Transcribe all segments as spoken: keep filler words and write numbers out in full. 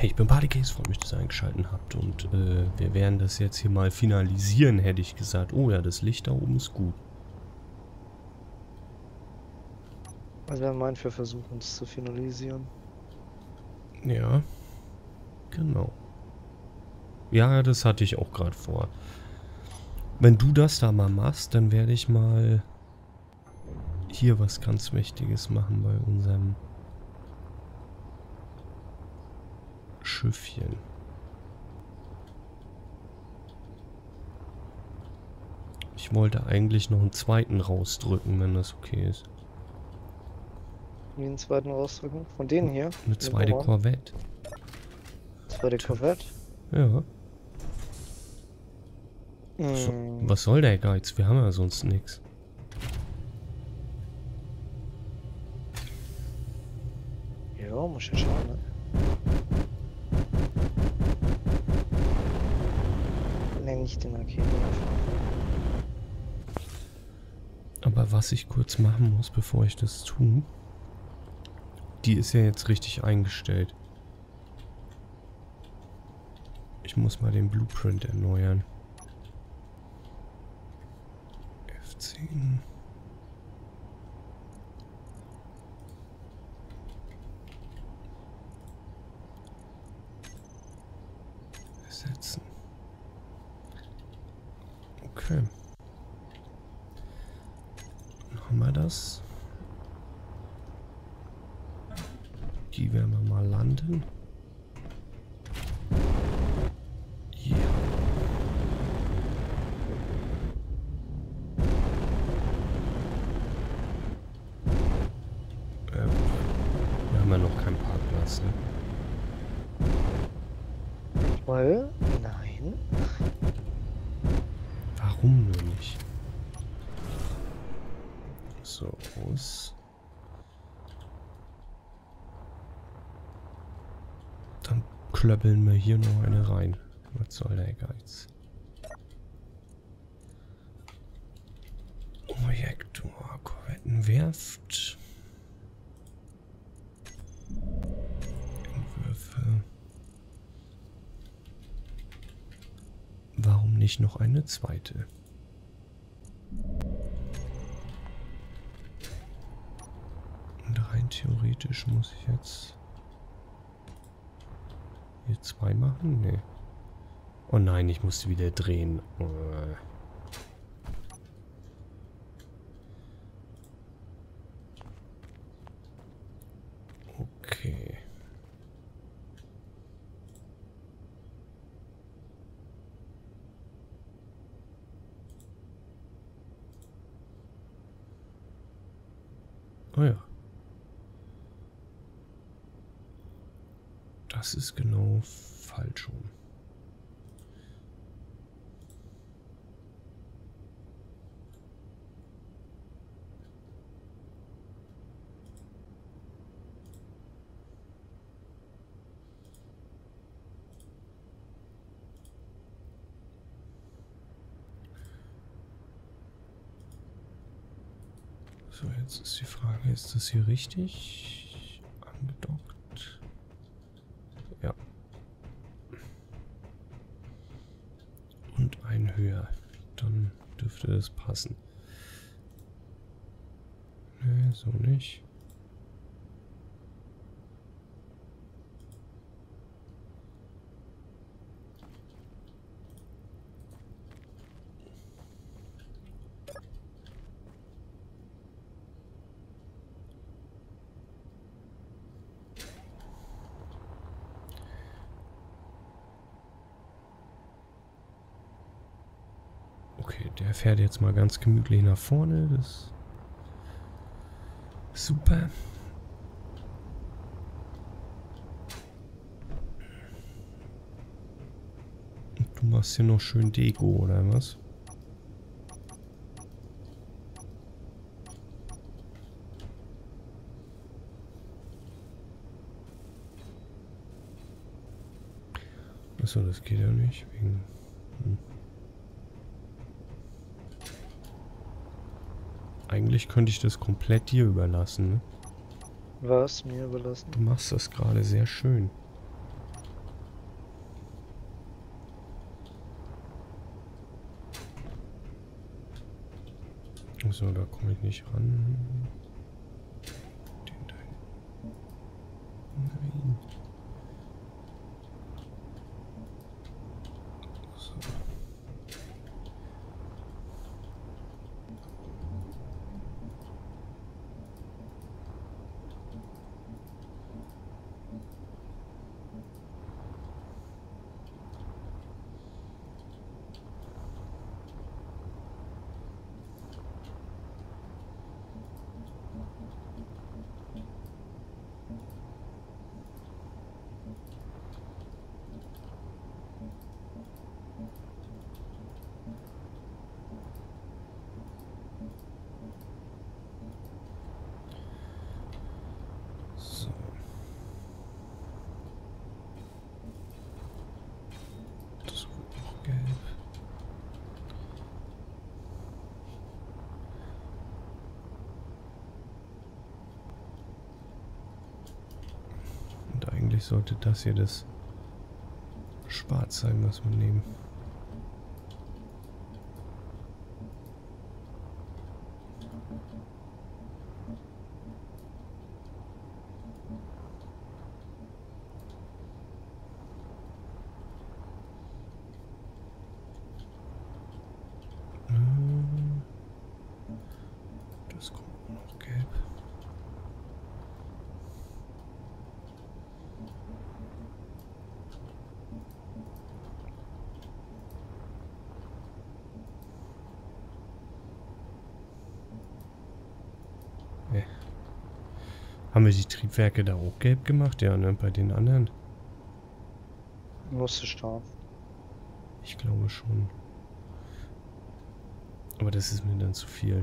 Hey, ich bin Bodycase, freue mich, dass ihr eingeschaltet habt und äh, wir werden das jetzt hier mal finalisieren, hätte ich gesagt. Oh ja, das Licht da oben ist gut. Also wir meinen, wir versuchen es zu finalisieren. Ja, genau. Ja, das hatte ich auch gerade vor. Wenn du das da mal machst, dann werde ich mal hier was ganz Wichtiges machen bei unserem Schiffchen. Ich wollte eigentlich noch einen zweiten rausdrücken, wenn das okay ist. Wie den zweiten rausdrücken. Von denen hier. Eine zweite Korvette. Zweite Korvette. Ja. So, Hm. was soll der Geiz? Wir haben ja sonst nichts. Ja, muss ja schauen, ne? Ne, nicht den Raketen. Aber was ich kurz machen muss, bevor ich das tue, die ist ja jetzt richtig eingestellt. Ich muss mal den Blueprint erneuern. F zehn. Ersetzen. Okay. Dann haben wir das. Die werden wir mal landen. Ja. Ähm, wir haben ja noch keinen Parkplatz, ne? Weil? Nein. Warum nur nicht? So, aus. Dann klöppeln wir hier noch eine rein. Was soll der Geiz? Projektor, Korvettenwerft. Entwürfe. Warum nicht noch eine zweite? Und rein theoretisch muss ich jetzt hier zwei machen? Nee. Oh nein, ich musste wieder drehen. Äh. Okay. Oh ja. Das ist genau falsch rum. So, jetzt ist die Frage, ist das hier richtig angedockt? Ja. Und ein höher. Dann dürfte das passen. Nee, so nicht. Okay, der fährt jetzt mal ganz gemütlich nach vorne. Das ist super. Und du machst hier noch schön Deko, oder was? Achso, das geht ja nicht. Wegen... Hm. Eigentlich könnte ich das komplett dir überlassen, ne? Was mir überlassen? Du machst das gerade sehr schön. So, da komme ich nicht ran. Den da. Nein. So. So. Das wird noch gelb. Und eigentlich sollte das hier das Schwarz sein, was wir nehmen. Das kommt auch noch gelb. Nee. Haben wir die Triebwerke da auch gelb gemacht? Ja, ne? Bei den anderen? Musste starten. Ich glaube schon. Aber das ist mir dann zu viel.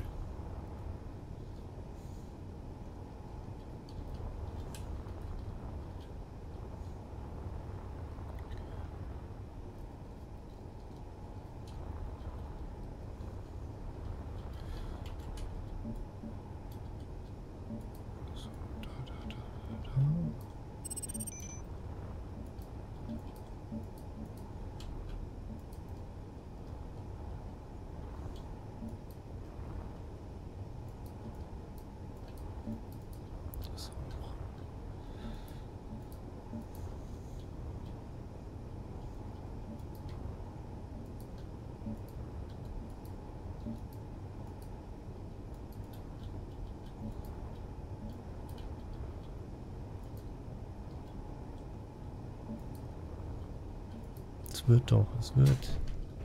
So, da, da, da, da, da. Das auch. Es wird doch, es wird.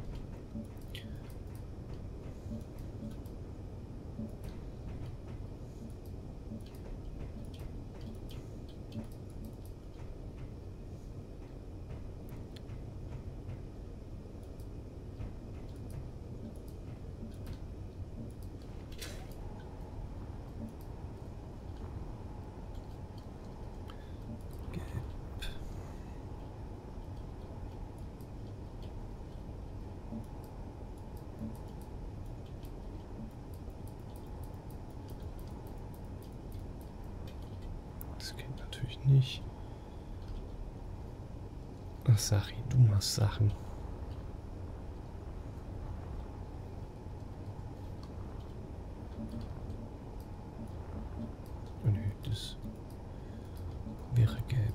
Das geht natürlich nicht. Ach, Sachi, du machst Sachen. Oh, nö, das wäre gelb.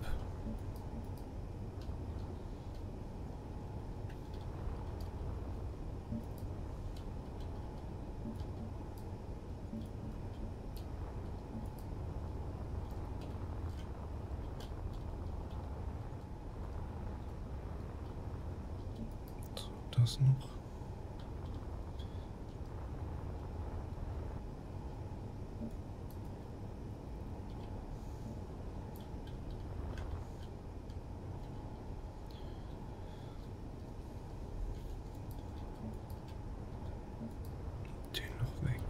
Das noch. Den noch weg.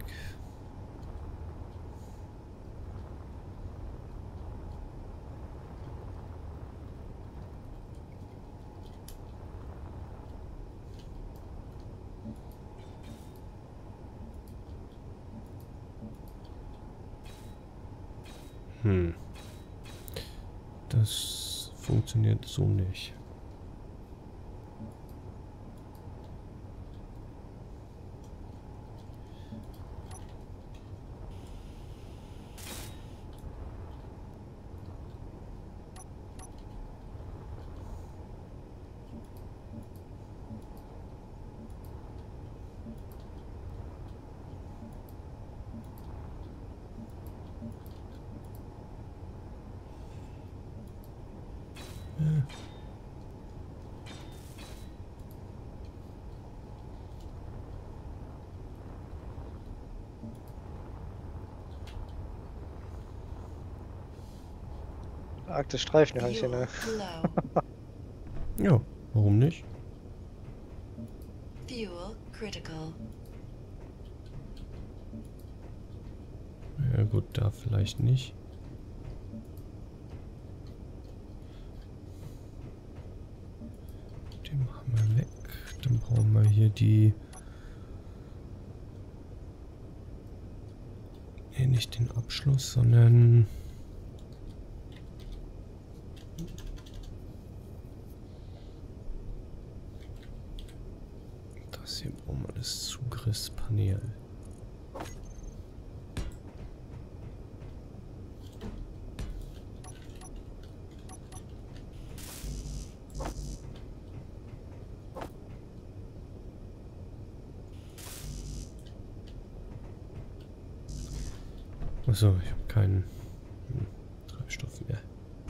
Hm. Das funktioniert so nicht. Äh. Arktis Streifenhörnchen, ne? Ja, warum nicht? Fuel critical. Ja gut, da vielleicht nicht. Den machen wir weg. Dann brauchen wir hier die... Nee, nicht den Abschluss, sondern... Das hier brauchen wir, das Zugriffspanel. Achso, ich habe keinen hm, Treibstoff mehr.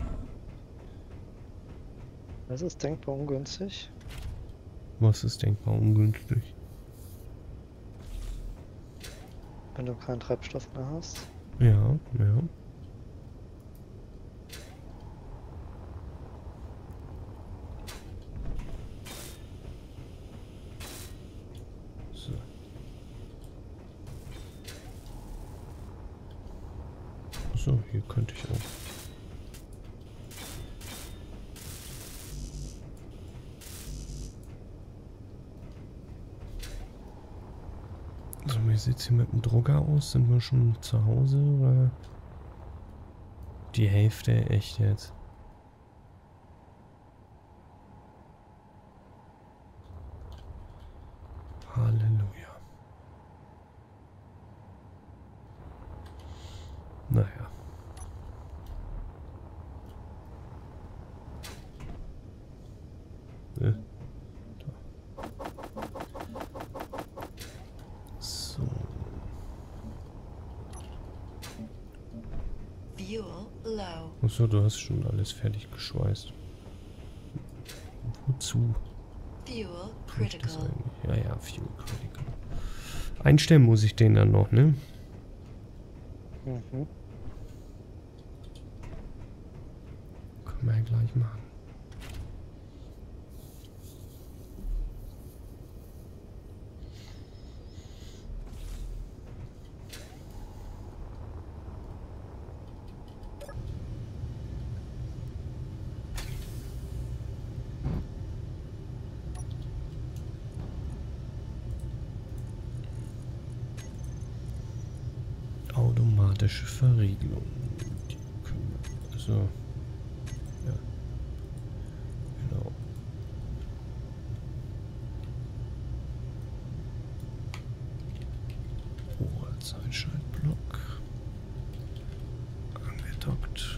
Das ist denkbar ungünstig. Was ist denkbar ungünstig? Wenn du keinen Treibstoff mehr hast. Ja, ja. So. So, hier könnte ich auch. So, wie sieht es hier mit dem Drucker aus? Sind wir schon zu Hause oder die Hälfte? Echt jetzt? Halleluja. Naja. Äh. So. Fuel low. Achso, du hast schon alles fertig geschweißt. Wozu? Fuel Tue ich das critical. eigentlich? Ja, ja, Fuel Critical. Einstellen muss ich den dann noch, ne? Mhm. Können wir ja gleich machen. Automatische Verriegelung. Die können wir, also, ja, genau. Rohrzahlschaltblock. Angedockt.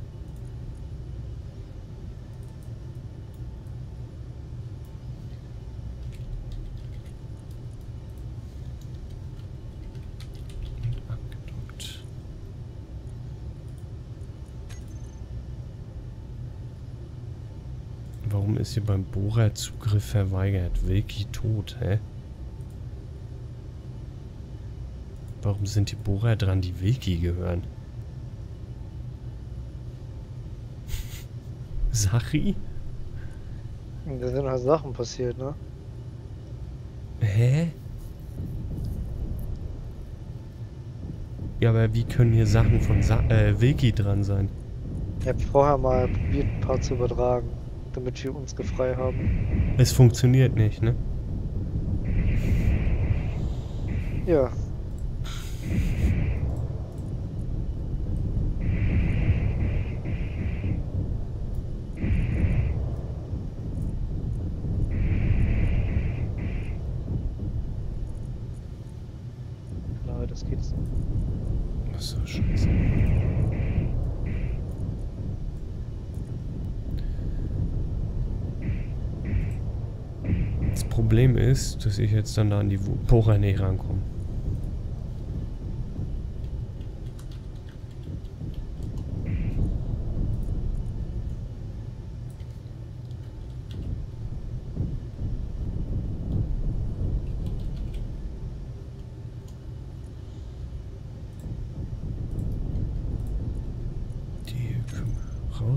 Warum ist hier beim Bohrer Zugriff verweigert? Wilki tot, hä? Warum sind die Bohrer dran, die Wilki gehören? Sachi? Da sind halt Sachen passiert, ne? Hä? Ja, aber wie können hier Sachen von Sa äh, Wilki dran sein? Ich habe vorher mal probiert, ein paar zu übertragen, damit wir uns frei haben. Es funktioniert nicht, ne? Ja. Klar, das geht's. Achso, scheiße. Das Problem ist, dass ich jetzt dann da an die Bohrer nicht rankomme.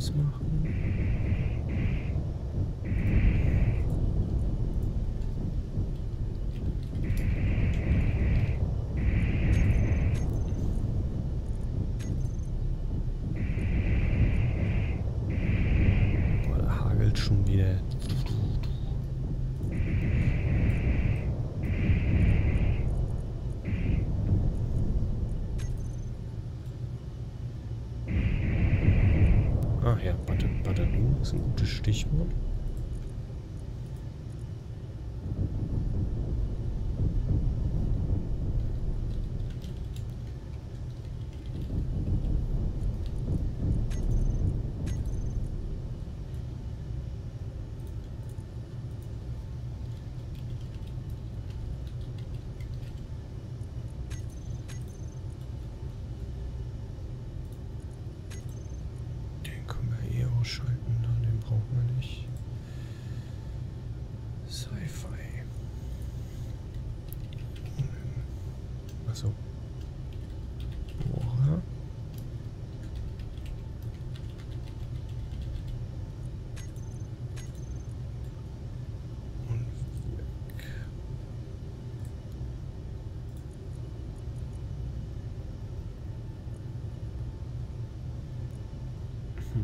ausmachen. Boah, da hagelt schon wieder. Ach ja, Batterie ist ein gutes Stichwort. Schalten, den brauchen wir nicht. Sci-Fi. Achso. Bohrer. Und weg. Hm.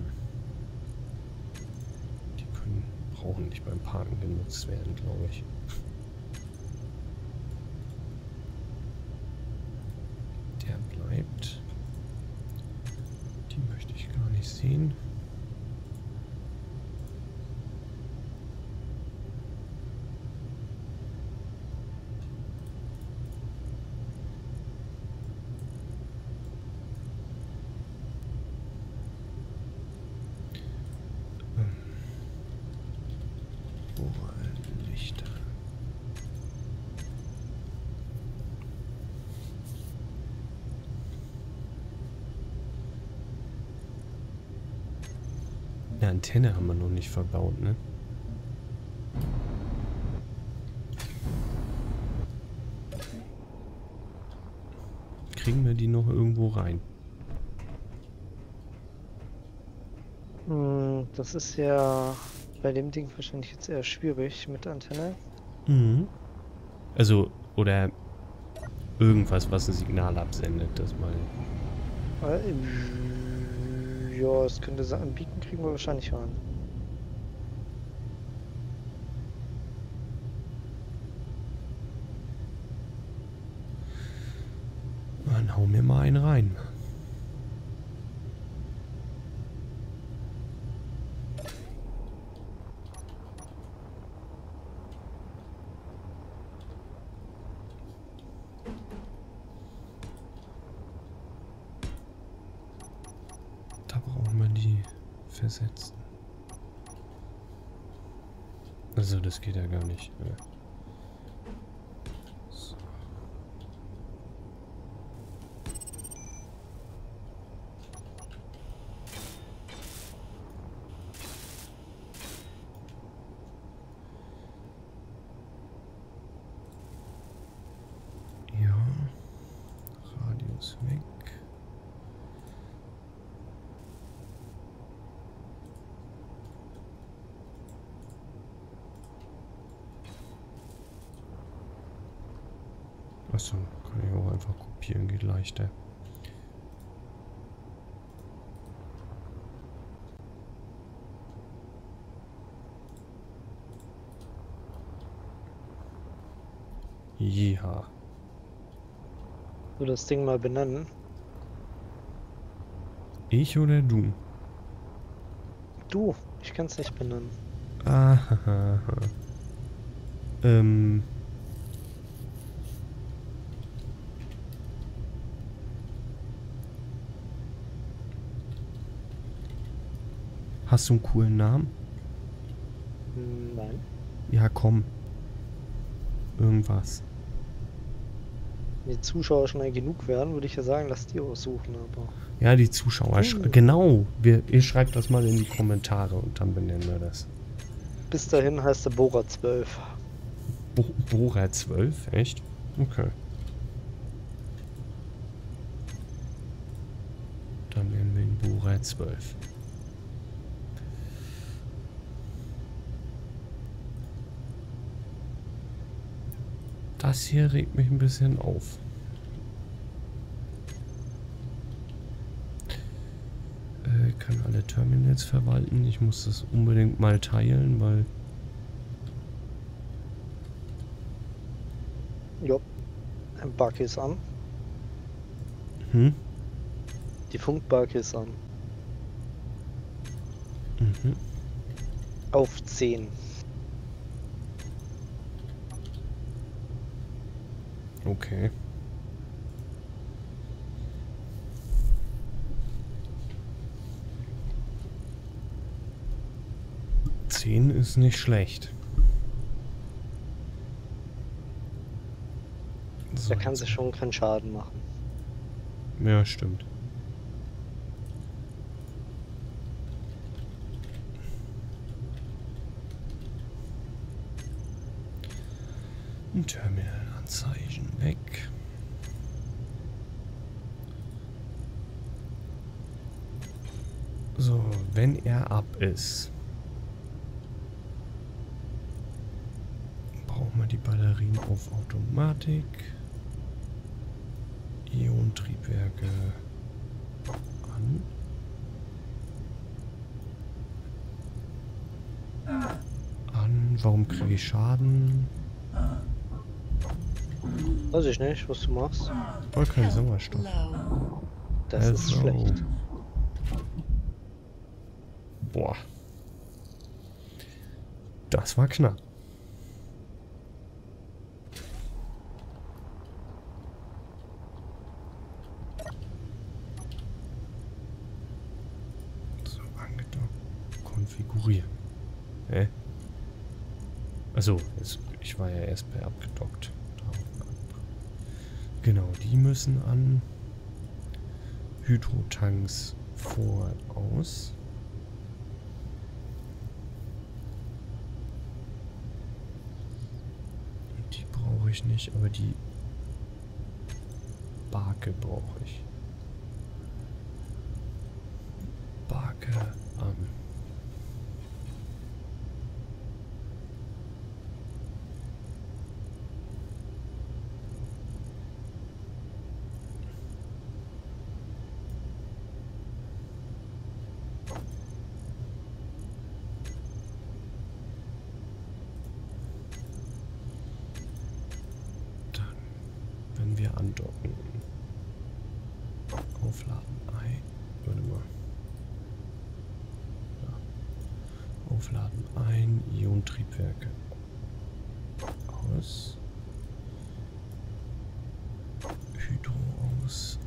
Brauchen nicht beim Parken genutzt werden, glaube ich. Der bleibt. Die möchte ich gar nicht sehen. Lichter. Eine Antenne haben wir noch nicht verbaut, ne? Kriegen wir die noch irgendwo rein? Hm, das ist ja bei dem Ding wahrscheinlich jetzt eher schwierig mit Antenne. Mhm. Also, oder irgendwas, was ein Signal absendet, das mal. Äh, ja, es könnte sein, Beacon kriegen wir wahrscheinlich rein. Dann hau mir mal einen rein. Da brauchen wir die versetzen. Also das geht ja gar nicht. Ja. So. Ja. Radius weg. Achso, kann ich auch einfach kopieren, geht leichter. Ja. So das Ding mal benennen. Ich oder du? Du, ich kann es nicht benennen. Aha. Ähm. Hast du einen coolen Namen? Hm, nein. Ja, komm. Irgendwas. Wenn die Zuschauer schon genug werden, würde ich ja sagen, lass die aussuchen, aber. Ja, die Zuschauer. Hm. Genau. Wir, ihr schreibt das mal in die Kommentare und dann benennen wir das. Bis dahin heißt der Bohrer zwölf. Bo Bohrer zwölf? Echt? Okay. Dann nennen wir ihn Bohrer zwölf. Das hier regt mich ein bisschen auf. Äh, kann alle Terminals verwalten. Ich muss das unbedingt mal teilen, weil... Jo. Ein Bug ist an. Hm? Die Funkbug ist an. Mhm. Auf zehn. Okay. zehn ist nicht schlecht. So, Da kann jetzt- sie schon keinen Schaden machen. Ja, stimmt. Ein Terminalanzeichen weg. So, wenn er ab ist, brauchen wir die Batterien auf Automatik. Ionentriebwerke an. An. Warum kriege ich Schaden? Weiß ich nicht, was du machst. Voll kein Health Sauerstoff. low. Das ist Also. schlecht. Boah. Das war knapp. So, angedockt. Konfigurieren. Hä? Achso, jetzt, ich war ja erst bei abgedockt. Genau, die müssen an. Hydrotanks voraus. Die brauche ich nicht, aber die Barke brauche ich. Barke an. Wenn wir andocken. Aufladen ein. Warte mal. Ja. Aufladen ein. Ionentriebwerke. Aus. Hydro aus.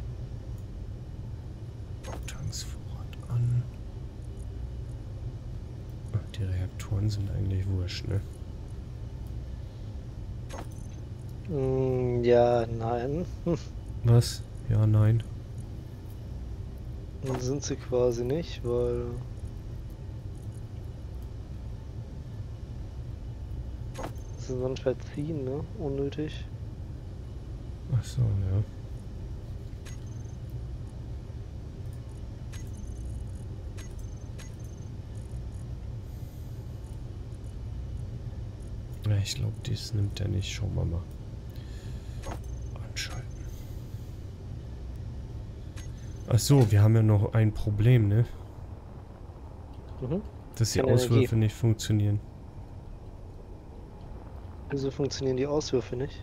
Tanksvorrat an. Ach, die Reaktoren sind eigentlich wurscht, ne? Mm, ja, nein. Hm, Was? Ja, nein. sind sie quasi nicht, weil sie manchmal ziehen, ne? Unnötig. Ach so, ja. Ja, ich glaube, dies nimmt er nicht. Schauen wir mal. Anschalten. Ach so, wir haben ja noch ein Problem, ne? Mhm. Dass die Keine Auswürfe Energie. nicht funktionieren. Wieso funktionieren die Auswürfe nicht?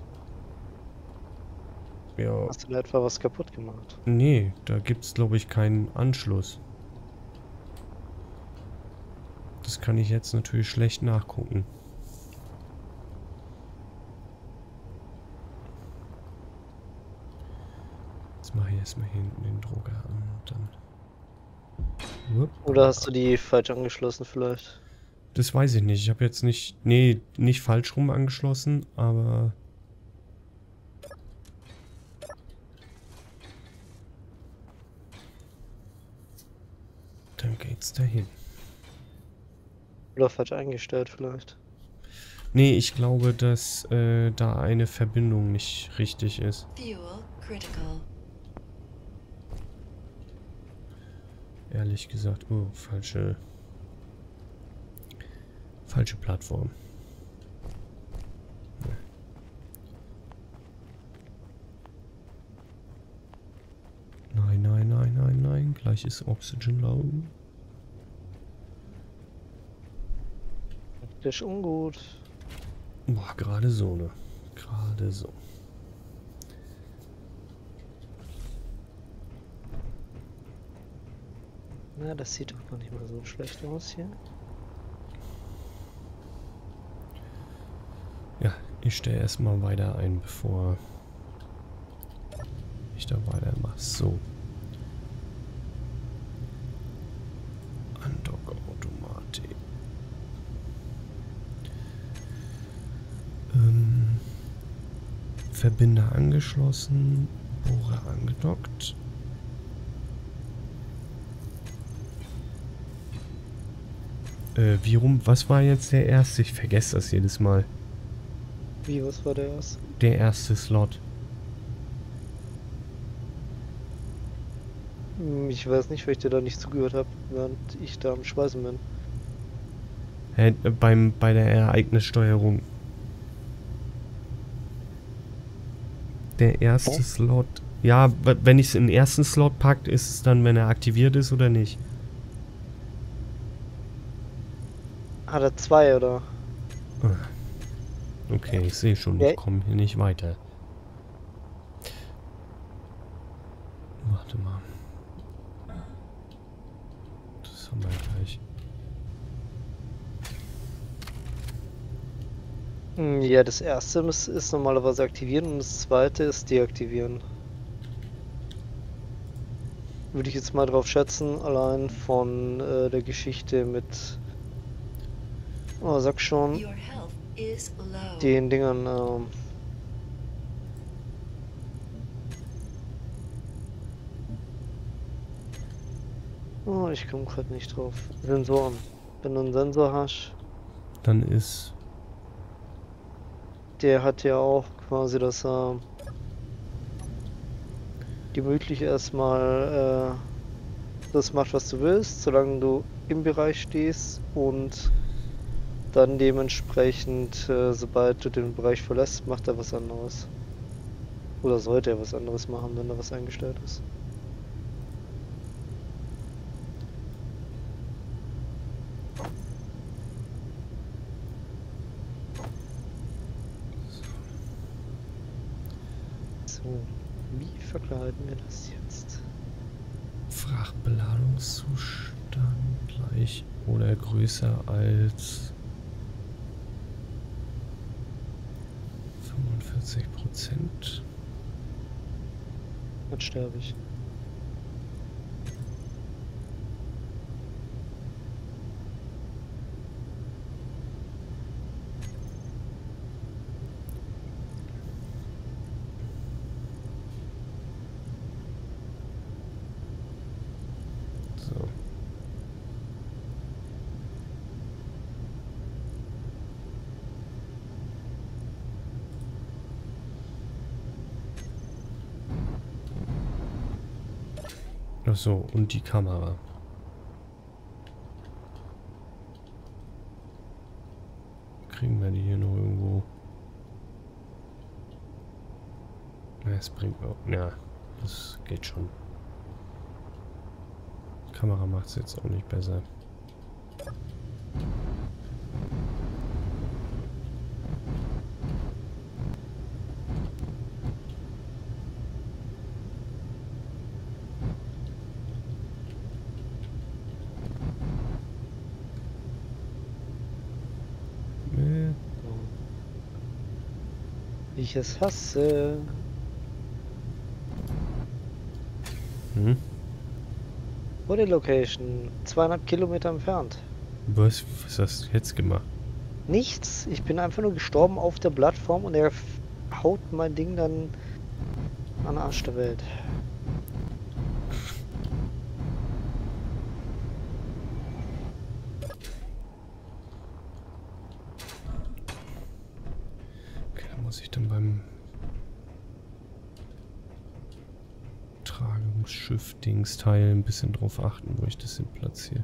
Ja, Hast du da etwa was kaputt gemacht? nee, da gibt's glaube ich keinen Anschluss. Das kann ich jetzt natürlich schlecht nachgucken. Jetzt mache ich erstmal hier hinten den Drucker an und dann. Wupp. Oder hast du die falsch angeschlossen vielleicht? Das weiß ich nicht. Ich habe jetzt nicht. Nee, nicht falsch rum angeschlossen, aber. Dann geht's dahin. Oder falsch eingestellt vielleicht? Nee, ich glaube, dass äh, da eine Verbindung nicht richtig ist. Fuel critical. Ehrlich gesagt. Oh, falsche. Falsche Plattform. Gleich ist Oxygen low. Das ist ungut. Boah, gerade so, ne? Gerade so. Na, das sieht doch gar nicht mal so schlecht aus hier. Ja, ich stelle erstmal weiter ein, bevor ich da weitermache. So. Andock-Automatik. Ähm, Verbinder angeschlossen. Bohrer angedockt. Äh, wie rum? Was war jetzt der erste? Ich vergesse das jedes Mal. Wie, was war der erste? Der erste Slot. Hm, Ich weiß nicht, weil ich dir da nicht zugehört habe, während ich da am Schweißen bin. Hä, äh, beim, bei der Ereignissteuerung. Der erste Oh. Slot. Ja, w- wenn ich es in den ersten Slot packt, ist es dann, wenn er aktiviert ist oder nicht? Hat er zwei, oder? Okay, ich sehe schon, Ja. ich komme hier nicht weiter. Warte mal. Das haben wir gleich. Hm, Ja, das erste ist, ist normalerweise aktivieren und das zweite ist deaktivieren. Würde ich jetzt mal drauf schätzen, allein von äh, der Geschichte mit, oh, sag schon, Your health is low. den Dingern, ähm, oh, ich komme gerade nicht drauf. Sensoren. Wenn du einen Sensor hast, Dann ist. der hat ja auch quasi, dass er gemütlich erstmal äh, das macht, was du willst, solange du im Bereich stehst und dann dementsprechend, äh, sobald du den Bereich verlässt, macht er was anderes. Oder sollte er was anderes machen, wenn da was eingestellt ist. So, wie verkleiden wir das jetzt? Frachtbeladungszustand gleich oder größer als fünfundvierzig Prozent. Dann sterbe ich. So. Ach so, und die Kamera. Kriegen wir die hier noch irgendwo? Ja, es bringt auch. Ja, das geht schon. Die Kamera macht es jetzt auch nicht besser. Nee. Wie ich es hasse. Hm? Body Location, zweieinhalb Kilometer entfernt. Was, was hast du jetzt gemacht? Nichts. Ich bin einfach nur gestorben auf der Plattform und er f- haut mein Ding dann an den Arsch der Welt. Okay, da muss ich dann beim Tragungsschiff-Dings-Teil ein bisschen drauf achten, wo ich das hin platziere.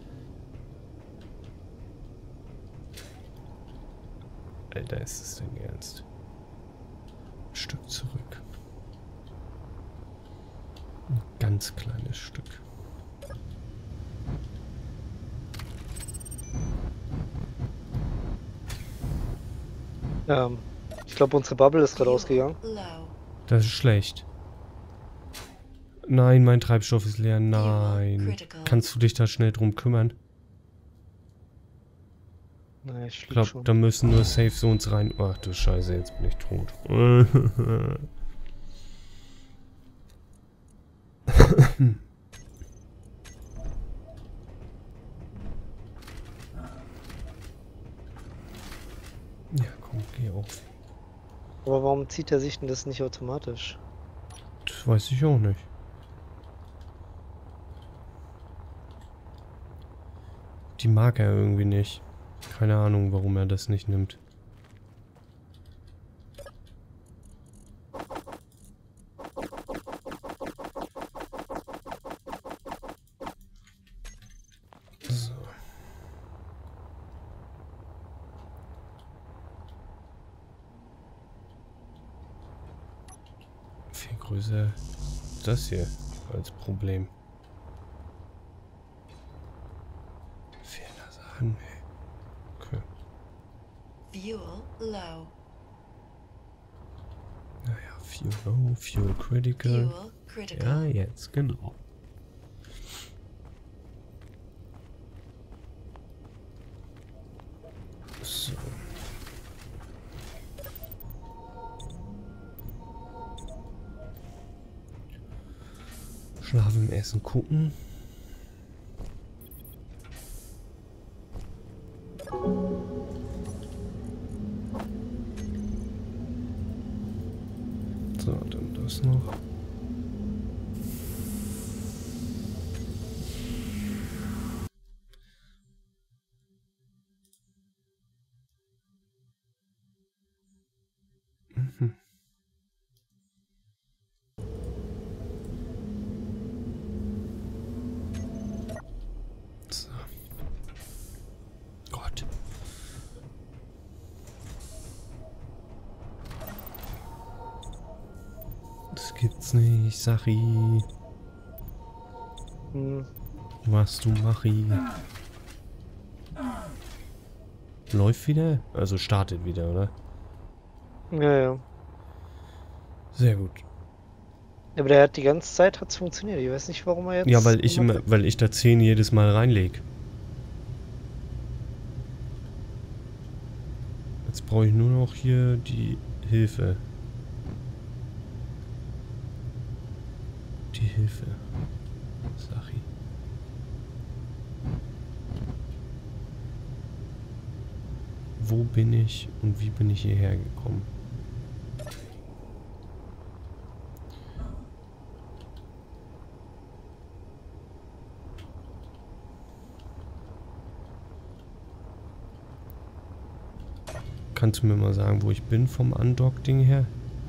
Alter, ist es denn ernst? Ein Stück zurück. Ein ganz kleines Stück. Ähm, ich glaube, unsere Bubble ist gerade ausgegangen. Low. Das ist schlecht. Nein, mein Treibstoff ist leer. Nein. Kannst du dich da schnell drum kümmern? Naja, ich Ich flieg glaube, schon. da müssen nur Safe Zones rein. Ach du Scheiße, jetzt bin ich tot. Ja, komm, geh auf. Aber warum zieht er sich denn das nicht automatisch? Das weiß ich auch nicht. Die mag er irgendwie nicht. Keine Ahnung, warum er das nicht nimmt. So. Viel größer das hier als Problem. Fehler Sachen. Okay. Fuel low. Naja, Fuel Low, Fuel Critical. Fuel critical. Ja, jetzt, genau. So. Schlafen, essen, gucken. So, dann das noch. Mhm. So. Gott. Das gibt's nicht, Sachi. Hm, Was du Machi. Läuft wieder? Also startet wieder, oder? ja, ja. Sehr gut. Aber der hat die ganze Zeit hat's funktioniert. Ich weiß nicht, warum er jetzt. Ja, weil ich immer, weil ich da zehn jedes Mal reinleg. Jetzt brauche ich nur noch hier die Hilfe. Die Hilfe. Sachi. Wo bin ich und wie bin ich hierher gekommen? Kannst du mir mal sagen, wo ich bin vom Undock-Ding her?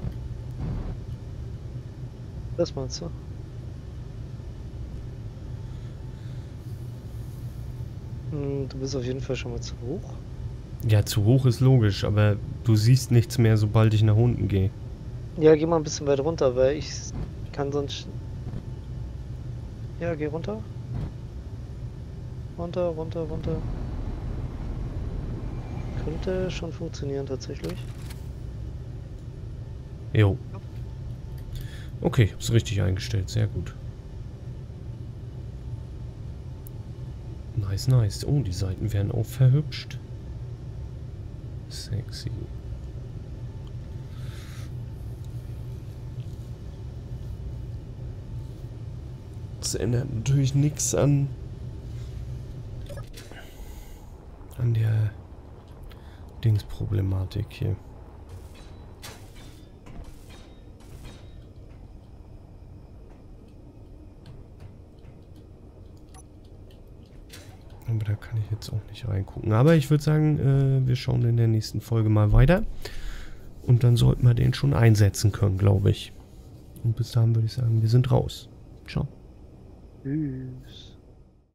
Was meinst du? Hm, du bist auf jeden Fall schon mal zu hoch. Ja, zu hoch ist logisch, aber du siehst nichts mehr, sobald ich nach unten gehe. Ja, geh mal ein bisschen weit runter, weil ich kann sonst. Ja, geh runter. Runter, runter, runter. Könnte schon funktionieren tatsächlich. Jo. Okay, ich hab's richtig eingestellt. Sehr gut. Nice, nice. Oh, die Seiten werden auch verhübscht. Sexy. Das ändert natürlich nichts an an der Dingsproblematik hier. Aber da kann ich jetzt auch nicht reingucken. Aber ich würde sagen, äh, wir schauen in der nächsten Folge mal weiter. Und dann sollten wir den schon einsetzen können, glaube ich. Und bis dahin würde ich sagen, wir sind raus. Ciao. Tschüss.